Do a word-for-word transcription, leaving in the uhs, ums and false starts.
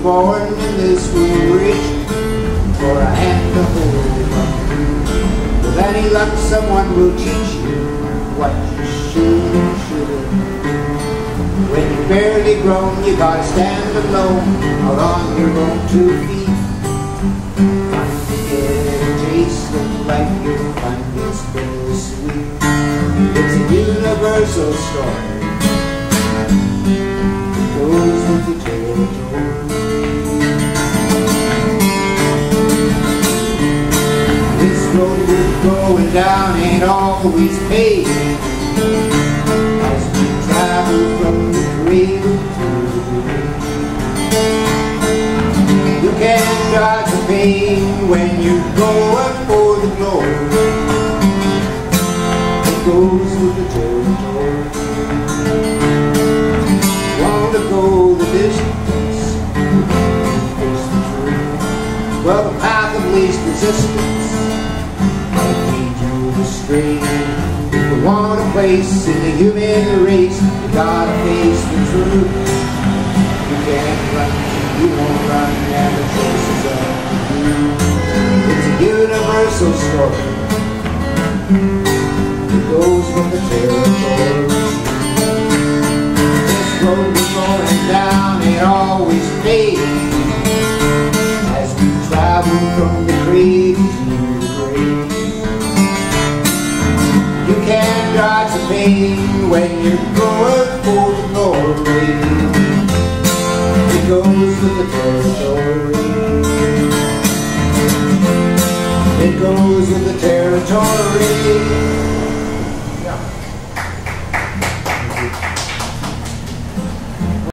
born in this world rich for a hand to hold up. With any luck, someone will teach you what you should and shouldn't. When you're barely grown, you gotta stand alone out on your own two feet. Trying to get a taste of life, you'll find it's bittersweet. It's a universal story. It goes with the territory. This road we're going down ain't always paved. As we travel from the cradle to the grave, you can't dodge the pain when you go up for the glory. It goes with the territory. Want to go the distance, face the truth. Well, the path of least resistance might lead you astray. If you want a place in the human race, you gotta face the truth. You can't run, you won't run, and the choice is up to you. It's a universal story. It goes with the territory. This road we're going down ain't always paved. As we travel from the cradle to the grave, you can't dodge the pain when you're going for the glory. It goes with the territory. It goes with the territory.